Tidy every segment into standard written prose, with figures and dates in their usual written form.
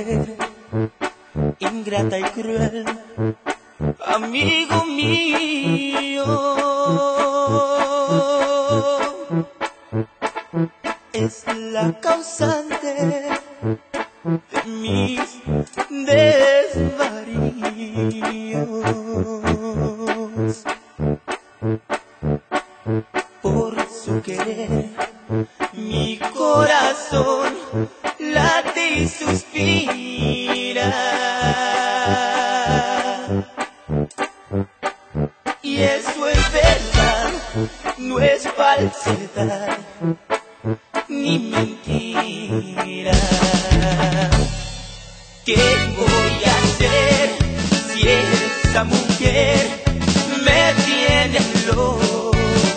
mujer ingrata y cruel, amigo mío, es la causante de mis desvaríos. Por su querer mi corazón late y suspira, y eso es verdad, no es falsedad ni mentira. ¿Qué voy a hacer si esa mujer me tiene loco?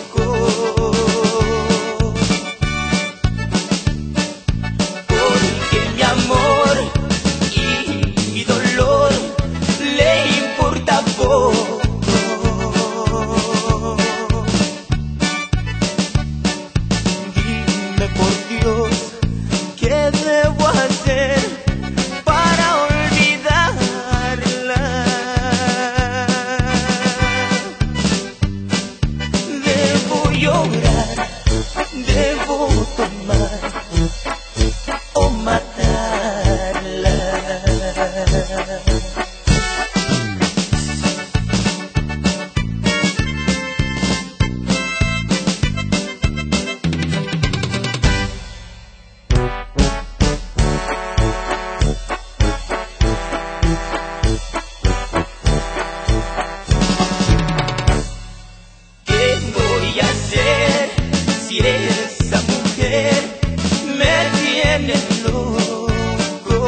Porque mi amor y mi dolor le importa poco. Dime por Dios, ¿qué debo hacer para olvidarla? Debo llorar, debo tomar o matarla. ¿Qué voy a hacer si esa mujer me tiene loco?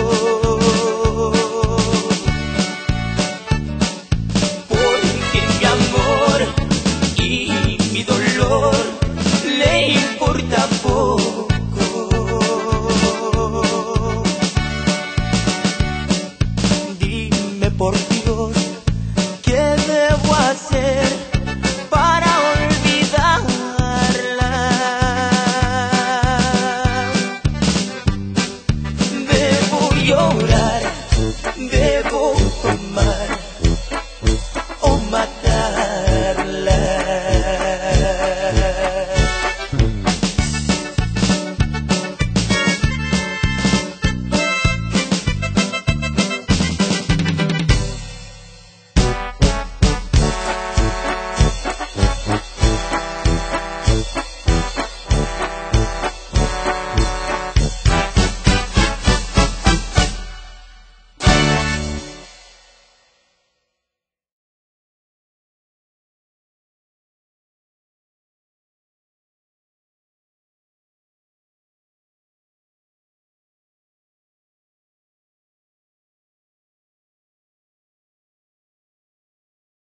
Porque mi amor y mi dolor le